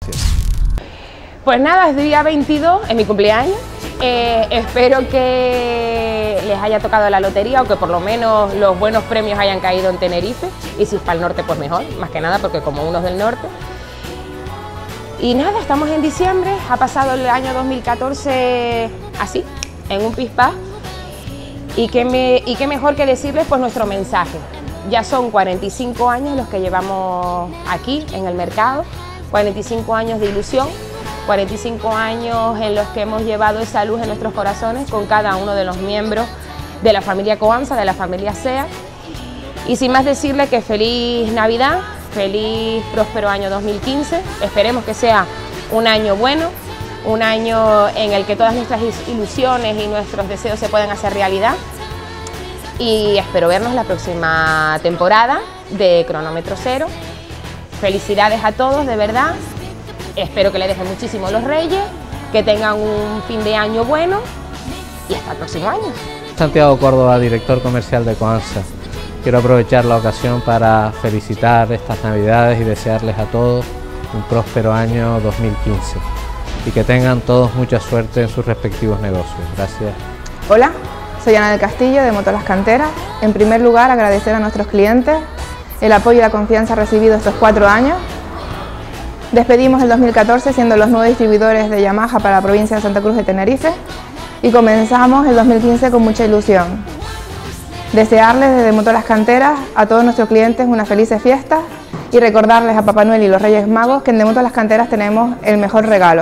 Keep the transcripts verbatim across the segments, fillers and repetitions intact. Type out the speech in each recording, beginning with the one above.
Pues nada, es día veintidós, es mi cumpleaños. Eh, espero que les haya tocado la lotería o que por lo menos los buenos premios hayan caído en Tenerife. Y si es para el norte, pues mejor, más que nada porque como uno es del norte. Y nada, estamos en diciembre, ha pasado el año dos mil catorce así, en un pispás. Y qué, me, y qué mejor que decirles pues nuestro mensaje. Ya son cuarenta y cinco años los que llevamos aquí en el mercado, cuarenta y cinco años de ilusión, cuarenta y cinco años en los que hemos llevado esa luz en nuestros corazones con cada uno de los miembros de la familia Coanza, de la familia SEA. Y sin más decirles que feliz Navidad, feliz próspero año dos mil quince, esperemos que sea un año bueno, un año en el que todas nuestras ilusiones y nuestros deseos se puedan hacer realidad. Y espero vernos la próxima temporada de Cronómetro Cero. Felicidades a todos, de verdad. Espero que le dejen muchísimo los Reyes, que tengan un fin de año bueno y hasta el próximo año. Santiago Córdoba, director comercial de Coanza. Quiero aprovechar la ocasión para felicitar estas Navidades y desearles a todos un próspero año dos mil quince y que tengan todos mucha suerte en sus respectivos negocios. Gracias. Hola, soy Ana del Castillo de Motor Las Canteras. En primer lugar, agradecer a nuestros clientes el apoyo y la confianza recibido estos cuatro años. Despedimos el dos mil catorce siendo los nuevos distribuidores de Yamaha para la provincia de Santa Cruz de Tenerife y comenzamos el dos mil quince con mucha ilusión. Desearles desde Motor Las Canteras a todos nuestros clientes unas felices fiestas y recordarles a Papá Noel y los Reyes Magos que en De Motor Las Canteras tenemos el mejor regalo.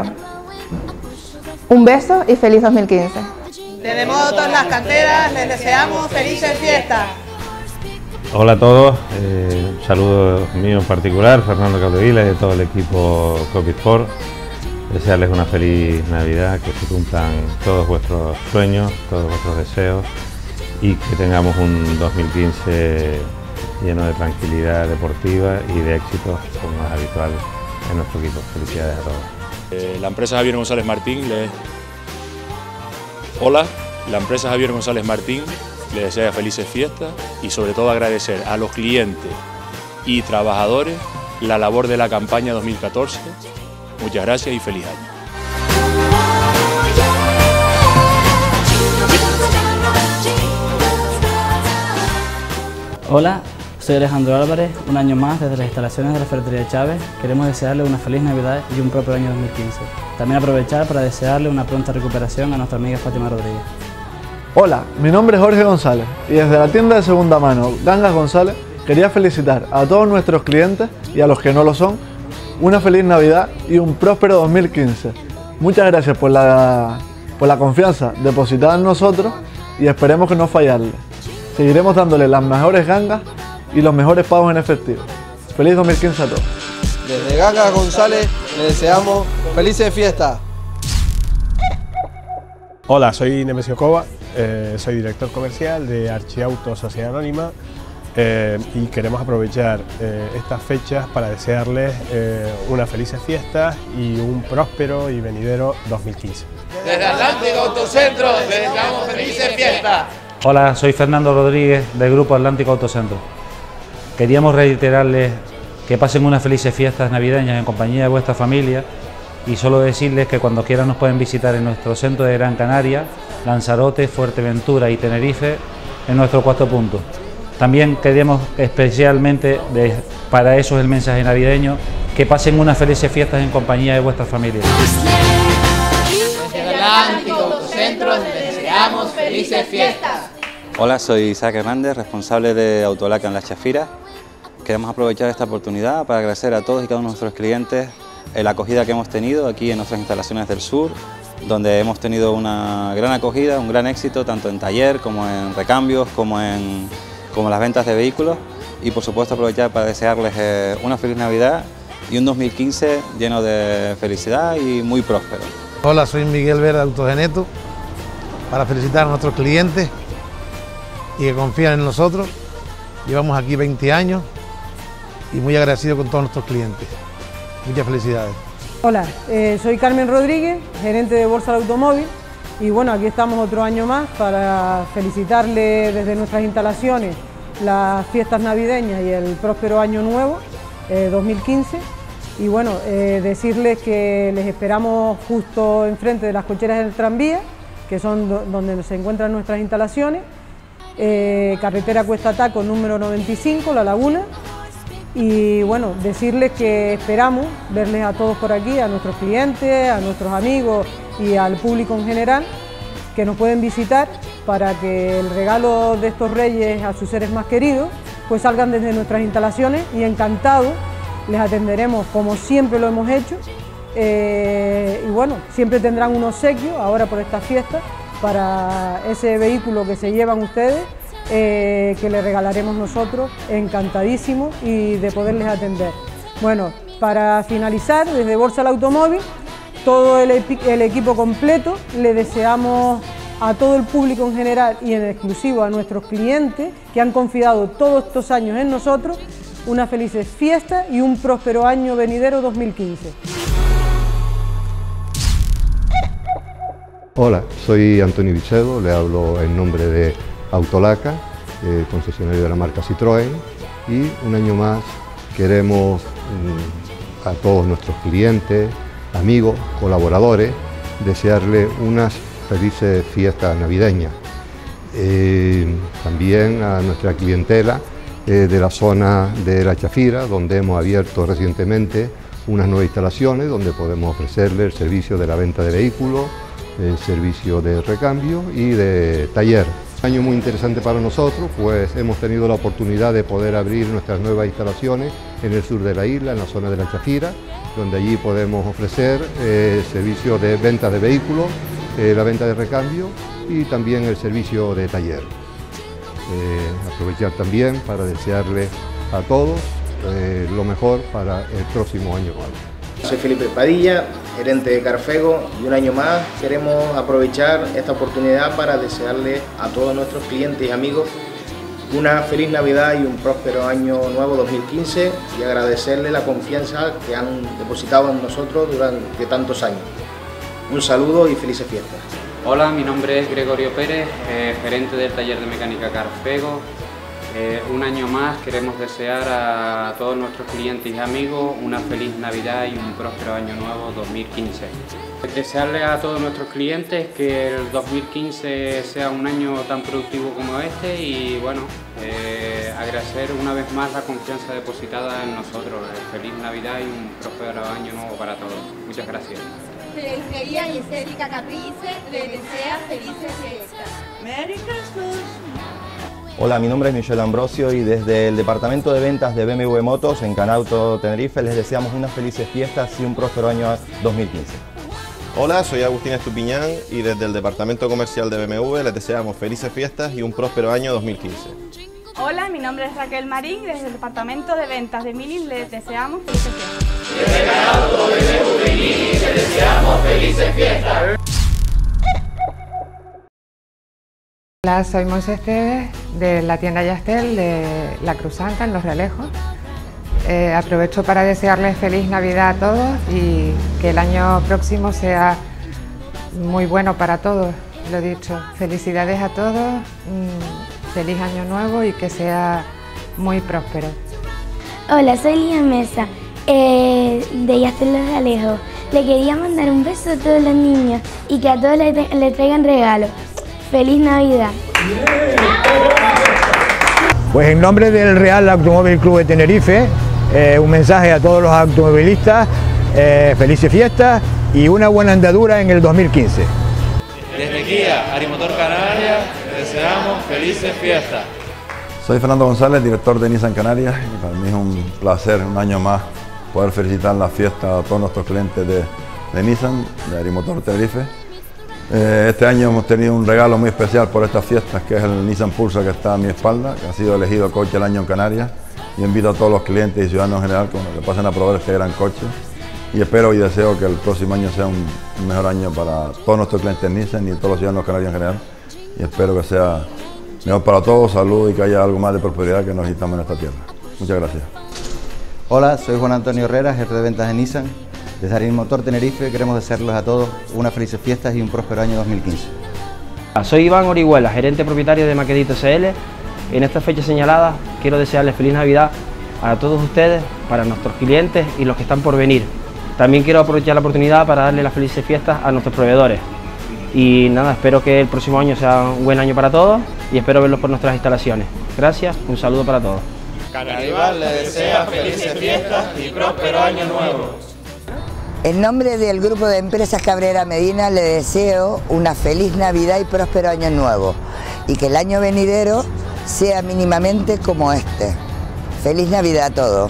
Un beso y feliz dos mil quince. Desde Motor Las Canteras les deseamos felices fiestas. Hola a todos, eh, un saludo mío en particular, Fernando Capdevila y de todo el equipo Copisport. Desearles una feliz Navidad, que se cumplan todos vuestros sueños, todos vuestros deseos y que tengamos un dos mil quince lleno de tranquilidad deportiva y de éxitos como es habitual en nuestro equipo. Felicidades a todos. Eh, la empresa Javier González Martín le... Hola, la empresa Javier González Martín le desea felices fiestas y sobre todo agradecer a los clientes y trabajadores la labor de la campaña dos mil catorce. Muchas gracias y feliz año. Hola, soy Alejandro Álvarez, un año más desde las instalaciones de la Ferretería Chávez. Queremos desearle una feliz Navidad y un próspero año dos mil quince. También aprovechar para desearle una pronta recuperación a nuestra amiga Fátima Rodríguez. Hola, mi nombre es Jorge González y desde la tienda de segunda mano Gangas González quería felicitar a todos nuestros clientes y a los que no lo son una feliz Navidad y un próspero dos mil quince. Muchas gracias por la, por la confianza depositada en nosotros y esperemos que no fallarle. Seguiremos dándole las mejores gangas y los mejores pagos en efectivo. Feliz dos mil quince a todos. Desde Gangas González les deseamos felices fiestas. Hola, soy Nemesio Cova, eh, soy director comercial de Archiauto Sociedad Anónima eh, y queremos aprovechar eh, estas fechas para desearles eh, unas felices fiestas y un próspero y venidero dos mil quince. Desde Atlántico Autocentro les deseamos felices fiestas. Hola, soy Fernando Rodríguez del Grupo Atlántico Autocentro. Queríamos reiterarles que pasen unas felices fiestas navideñas en compañía de vuestra familia y solo decirles que cuando quieran nos pueden visitar en nuestro centro de Gran Canaria, Lanzarote, Fuerteventura y Tenerife en nuestro cuarto punto. También queremos especialmente, de, para eso es el mensaje navideño, que pasen unas felices fiestas en compañía de vuestra familia. Desde Atlántico Autocentro les deseamos felices fiestas. Hola, soy Isaac Hernández, responsable de Autolaca en Las Chafiras. Queremos aprovechar esta oportunidad para agradecer a todos y cada uno de nuestros clientes la acogida que hemos tenido aquí en nuestras instalaciones del sur, donde hemos tenido una gran acogida, un gran éxito, tanto en taller como en recambios, como en como las ventas de vehículos y por supuesto aprovechar para desearles eh, una feliz Navidad y un dos mil quince lleno de felicidad y muy próspero. Hola, soy Miguel Vera de Autogeneto, para felicitar a nuestros clientes y que confían en nosotros. Llevamos aquí veinte años y muy agradecido con todos nuestros clientes. Muchas felicidades. Hola, eh, soy Carmen Rodríguez, gerente de Bolsa del Automóvil y bueno, aquí estamos otro año más para felicitarle desde nuestras instalaciones las fiestas navideñas y el próspero año nuevo, eh, dos mil quince, Y bueno, eh, decirles que les esperamos justo enfrente de las cocheras del tranvía, que son do donde se encuentran nuestras instalaciones, eh, carretera Cuesta Taco número noventa y cinco, La Laguna. Y bueno, decirles que esperamos verles a todos por aquí, a nuestros clientes, a nuestros amigos y al público en general, que nos pueden visitar para que el regalo de estos reyes a sus seres más queridos pues salgan desde nuestras instalaciones, y encantados les atenderemos como siempre lo hemos hecho. Eh, y bueno, siempre tendrán un obsequio ahora por esta fiesta para ese vehículo que se llevan ustedes, eh, que les regalaremos nosotros, encantadísimos y de poderles atender. Bueno, para finalizar, desde Bolsa al Automóvil, todo el, el equipo completo, le deseamos a todo el público en general y en exclusivo a nuestros clientes que han confiado todos estos años en nosotros, una feliz fiesta y un próspero año venidero dos mil quince. Hola, soy Antonio Vicedo, le hablo en nombre de Autolaca, eh, concesionario de la marca Citroën, y un año más queremos mm, a todos nuestros clientes, amigos, colaboradores, desearle unas felices fiestas navideñas. Eh, también a nuestra clientela eh, de la zona de La Chafira, donde hemos abierto recientemente unas nuevas instalaciones donde podemos ofrecerle el servicio de la venta de vehículos, el servicio de recambio y de taller. Un año muy interesante para nosotros, pues hemos tenido la oportunidad de poder abrir nuestras nuevas instalaciones en el sur de la isla, en la zona de La Chafira, donde allí podemos ofrecer eh, servicio de venta de vehículos, eh, la venta de recambio y también el servicio de taller. Eh, aprovechar también para desearles a todos eh, lo mejor para el próximo año. Soy Felipe Padilla, gerente de Carfego, y un año más queremos aprovechar esta oportunidad para desearle a todos nuestros clientes y amigos una feliz Navidad y un próspero año nuevo dos mil quince, y agradecerle la confianza que han depositado en nosotros durante tantos años. Un saludo y felices fiestas. Hola, mi nombre es Gregorio Pérez, eh, gerente del taller de mecánica Carfego. Eh, un año más queremos desear a todos nuestros clientes y amigos una feliz Navidad y un próspero año nuevo dos mil quince. Desearle a todos nuestros clientes que el dos mil quince sea un año tan productivo como este, y bueno, eh, agradecer una vez más la confianza depositada en nosotros. Feliz Navidad y un próspero año nuevo para todos. Muchas gracias. Peluquería y estética Caprice le desea felices fiestas. Merry Christmas. Hola, mi nombre es Michel Ambrosio y desde el departamento de ventas de B M W Motos en Canauto, Tenerife, les deseamos unas felices fiestas y un próspero año dos mil quince. Hola, soy Agustín Estupiñán y desde el departamento comercial de B M W les deseamos felices fiestas y un próspero año dos mil quince. Hola, mi nombre es Raquel Marín y desde el departamento de ventas de Mini les deseamos felices fiestas. Desde Canauto, B M W y Mini les deseamos felices fiestas. Hola, soy Moisés Esteves de la tienda Yastel de La Cruzanca en Los Realejos. Eh, aprovecho para desearles feliz Navidad a todos y que el año próximo sea muy bueno para todos, lo dicho. Felicidades a todos, mmm, feliz año nuevo y que sea muy próspero. Hola, soy Lía Mesa eh, de Yastel Los Realejos. Le quería mandar un beso a todos los niños y que a todos le, le traigan regalos. ¡Feliz Navidad! Pues en nombre del Real Automóvil Club de Tenerife, eh, un mensaje a todos los automovilistas, eh, felices fiestas y una buena andadura en el dos mil quince. Desde Kia, Arimotor Canarias, deseamos felices fiestas. Soy Fernando González, director de Nissan Canarias, y para mí es un placer un año más poder felicitar la fiesta a todos nuestros clientes de, de Nissan, de Arimotor Tenerife. Eh, este año hemos tenido un regalo muy especial por estas fiestas, que es el Nissan Pulsar que está a mi espalda, que ha sido elegido coche del año en Canarias, y invito a todos los clientes y ciudadanos en general que pasen a probar este gran coche, y espero y deseo que el próximo año sea un, un mejor año para todos nuestros clientes Nissan y todos los ciudadanos canarios en general, y espero que sea mejor para todos, salud y que haya algo más de prosperidad que necesitamos en esta tierra. Muchas gracias. Hola, soy Juan Antonio Herrera, jefe de ventas de Nissan. Desde Arimotor Tenerife queremos desearles a todos unas felices fiestas y un próspero año dos mil quince. Soy Iván Orihuela, gerente propietario de Maquedito S L. En esta fecha señalada quiero desearles feliz Navidad a todos ustedes para nuestros clientes y los que están por venir. También quiero aprovechar la oportunidad para darle las felices fiestas a nuestros proveedores. Y nada, espero que el próximo año sea un buen año para todos y espero verlos por nuestras instalaciones. Gracias, un saludo para todos. Carnival le desea felices fiestas y próspero año nuevo. En nombre del Grupo de Empresas Cabrera Medina le deseo una feliz Navidad y próspero año nuevo y que el año venidero sea mínimamente como este. Feliz Navidad a todos.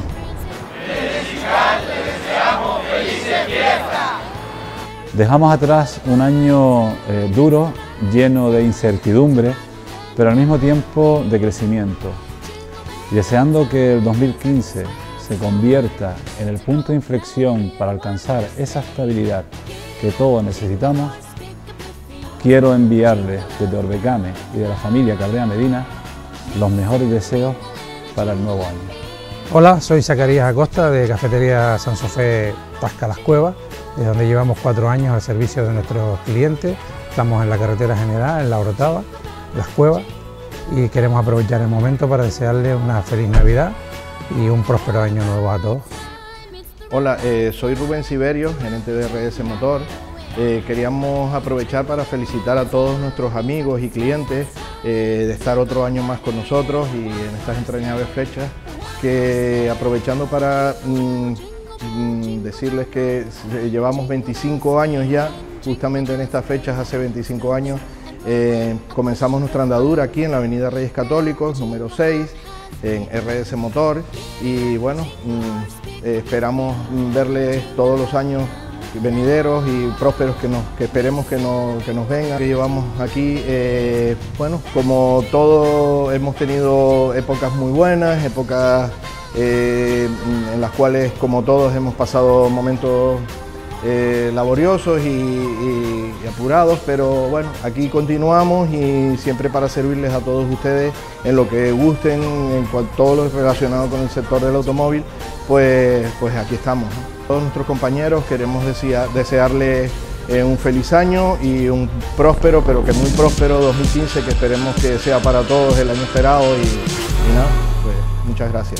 Le deseamos felices fiestas. Dejamos atrás un año eh, duro, lleno de incertidumbre, pero al mismo tiempo de crecimiento. Y deseando que el dos mil quince se convierta en el punto de inflexión para alcanzar esa estabilidad que todos necesitamos, quiero enviarles desde Orbecame y de la familia Cabrera Medina los mejores deseos para el nuevo año. Hola, soy Zacarías Acosta de Cafetería San Sofé Tasca Las Cuevas, de donde llevamos cuatro años al servicio de nuestros clientes. Estamos en la carretera general, en La Orotava, Las Cuevas, y queremos aprovechar el momento para desearles una feliz Navidad y un próspero año nuevo a todos. Hola, eh, soy Rubén Siberio, gerente de R S Motor. Eh, queríamos aprovechar para felicitar a todos nuestros amigos y clientes eh, de estar otro año más con nosotros y en estas entrañables fechas, que aprovechando para mm, mm, decirles que llevamos veinticinco años ya, justamente en estas fechas, hace veinticinco años, eh, comenzamos nuestra andadura aquí en la avenida Reyes Católicos, número seis, en R S Motor, y bueno, mm, eh, esperamos verles todos los años venideros y prósperos que, nos, que esperemos que nos, que nos vengan. Que llevamos aquí, eh, bueno, como todo, hemos tenido épocas muy buenas, épocas eh, en las cuales, como todos, hemos pasado momentos eh, laboriosos y, y, y apurados, pero bueno, aquí continuamos y siempre para servirles a todos ustedes en lo que gusten, en cual, todo lo relacionado con el sector del automóvil, pues, pues aquí estamos, ¿no? Todos nuestros compañeros queremos desea, desearles eh, un feliz año y un próspero, pero que muy próspero dos mil quince, que esperemos que sea para todos el año esperado y, y nada, pues muchas gracias.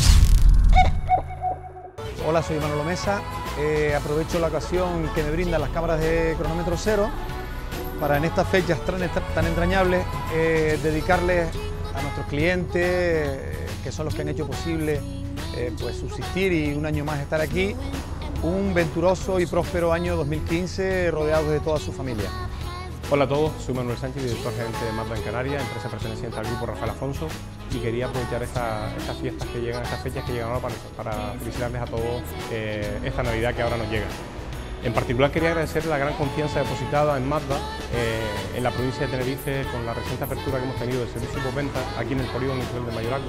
Hola, soy Manolo Mesa. Eh, aprovecho la ocasión que me brindan las cámaras de cronómetro cero para en estas fechas tan, tan entrañables eh, dedicarles a nuestros clientes, eh, que son los que han hecho posible eh, pues subsistir y un año más estar aquí, un venturoso y próspero año dos mil quince rodeados de toda su familia. Hola a todos, soy Manuel Sánchez, director gerente de Mazda en Canarias, empresa perteneciente al grupo Rafael Afonso, y quería aprovechar esta, estas fiestas que llegan, estas fechas que llegan ahora para, para felicitarles a todos eh, esta Navidad que ahora nos llega. En particular quería agradecer la gran confianza depositada en Mazda, eh, en la provincia de Tenerife, con la reciente apertura que hemos tenido del servicio postventa aquí en el polígono industrial de Mayorazgo.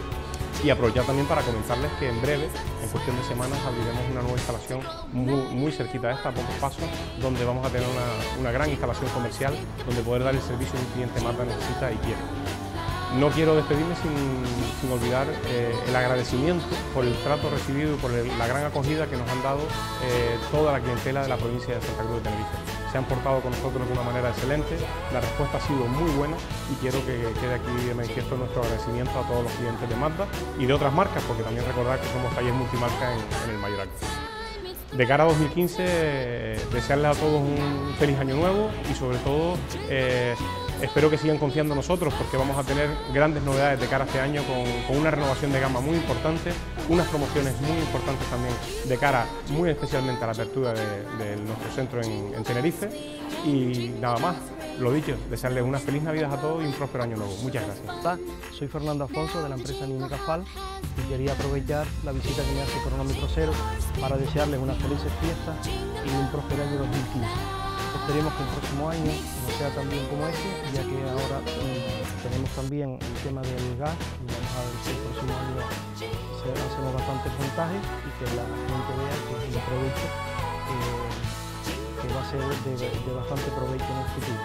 Y aprovechar también para comentarles que en breve, en cuestión de semanas, abriremos una nueva instalación muy, muy cerquita de esta, a pocos pasos, donde vamos a tener una, una gran instalación comercial, donde poder dar el servicio que un cliente Mazda necesita y quiere. No quiero despedirme sin, sin olvidar eh, el agradecimiento por el trato recibido y por el, la gran acogida que nos han dado eh, toda la clientela de la provincia de Santa Cruz de Tenerife. Se han portado con nosotros de una manera excelente, la respuesta ha sido muy buena y quiero que quede aquí de manifiesto nuestro agradecimiento a todos los clientes de Mazda y de otras marcas, porque también recordar que somos taller multimarca en, en el Mayorazgo. De cara a dos mil quince, eh, desearles a todos un feliz año nuevo y sobre todo eh, espero que sigan confiando en nosotros, porque vamos a tener grandes novedades de cara a este año con, con una renovación de gama muy importante, unas promociones muy importantes también de cara muy especialmente a la apertura de, de nuestro centro en, en Tenerife. Y nada más, lo dicho, desearles una feliz Navidad a todos y un próspero año nuevo. Muchas gracias. Hola, soy Fernando Afonso de la empresa Nimeca Fal y quería aprovechar la visita que me hace Cronómetro Cero para desearles unas felices fiestas y un próspero año dos mil quince. Esperemos que el próximo año no sea tan bien como este, ya que ahora eh, tenemos también el tema del gas y vamos a ver si el próximo año se hacemos bastantes montajes y que la gente vea que es un producto eh, que va a ser de, de bastante provecho en el futuro.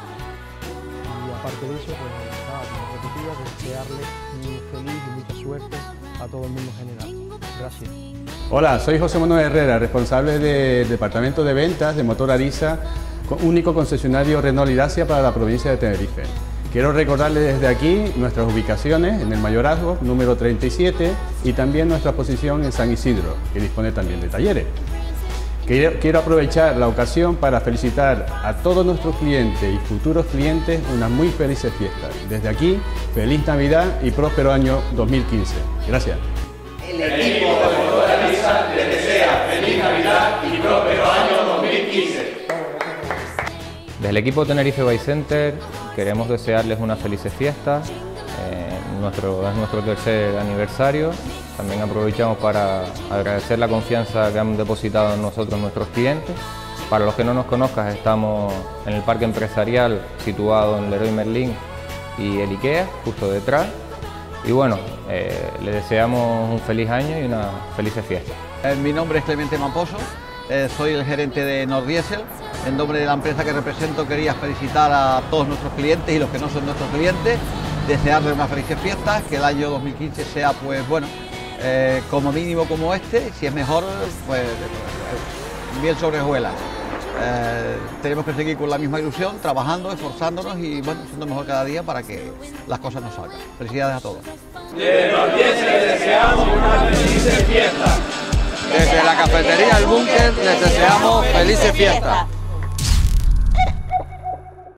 Y aparte de eso, pues nada, como repetía, desearles un feliz y mucha suerte a todo el mundo en general. Gracias. Hola, soy José Manuel Herrera, responsable del Departamento de Ventas de Motor Arisa, único concesionario Renault y Dacia para la provincia de Tenerife. Quiero recordarles desde aquí nuestras ubicaciones en el Mayorazgo, número treinta y siete, y también nuestra posición en San Isidro, que dispone también de talleres. Quiero, quiero aprovechar la ocasión para felicitar a todos nuestros clientes y futuros clientes unas muy felices fiestas. Desde aquí, feliz Navidad y próspero año dos mil quince. Gracias. El equipo de Motora Nissan les desea feliz Navidad y próspero año dos mil quince. Desde el equipo Tenerife Bike Center queremos desearles unas felices fiestas. Eh, nuestro, es nuestro tercer aniversario. También aprovechamos para agradecer la confianza que han depositado en nosotros nuestros clientes. Para los que no nos conozcan, estamos en el parque empresarial situado en Leroy Merlin y el IKEA, justo detrás. Y bueno, eh, les deseamos un feliz año y una felices fiestas. Eh, mi nombre es Clemente Mamposo, eh, soy el gerente de Nordiesel. En nombre de la empresa que represento quería felicitar a todos nuestros clientes y los que no son nuestros clientes, desearles unas felices fiestas, que el año dos mil quince sea pues bueno, eh, como mínimo como este, si es mejor pues bien sobre hojuelas. Eh, tenemos que seguir con la misma ilusión, trabajando, esforzándonos y bueno, siendo mejor cada día para que las cosas nos salgan. Felicidades a todos. Desde Nordiesel les deseamos unas felices fiestas. Desde la cafetería El Búnker les deseamos felices fiestas.